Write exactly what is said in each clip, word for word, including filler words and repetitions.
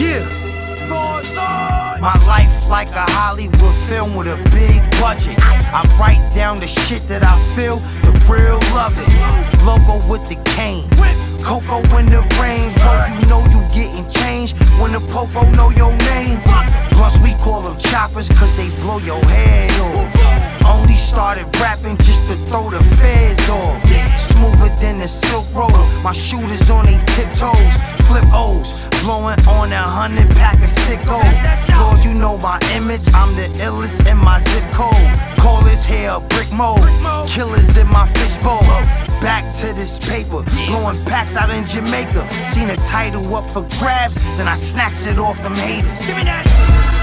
Yeah. My life like a Hollywood film with a big budget. I write down the shit that I feel, the real love it. Loco with the cane, Coco in the rain. Bro, you know you getting changed when the popo know your name. Plus we call them choppers cause they blow your head off. Only started rapping just to throw the feds off. Smoother than the Silk Road, my shooters on they tiptoes. Flip O's, blowing on a hundred pack of sickos. Lord, you know my image, I'm the illest in my zip code. Call this here brick mode, killers in my fishbowl. Back to this paper, blowing packs out in Jamaica. Seen a title up for grabs, then I snatched it off them haters. Give me that.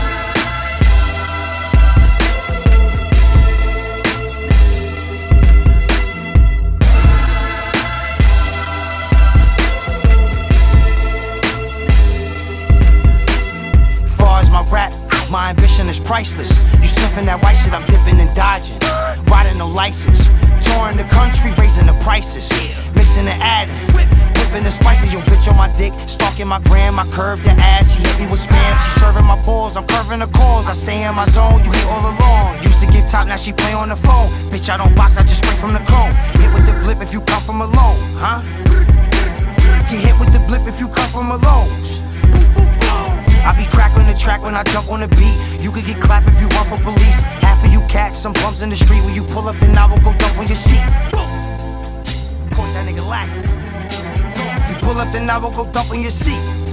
Rap, my ambition is priceless. You sniffing that white shit, I'm dipping and dodging. Riding no license, touring the country, raising the prices. Mixing and adding, whipping the spices. Yo, bitch on my dick, stalking my gram. I curved the ass, she hit me with spam. She serving my balls, I'm curving the calls. I stay in my zone, you hate all along. Used to give top, now she play on the phone. Bitch, I don't box, I just spray from the chrome. Hit with the blip if you come from alone, huh? Get hit with the blip if you come from alone. I be cracking the track when I jump on the beat. You could get clapped if you run for police. Half of you cats, some bumps in the street. When you pull up, then I will go dump on your seat. Point that nigga lack. You pull up, then I will go dump on your seat.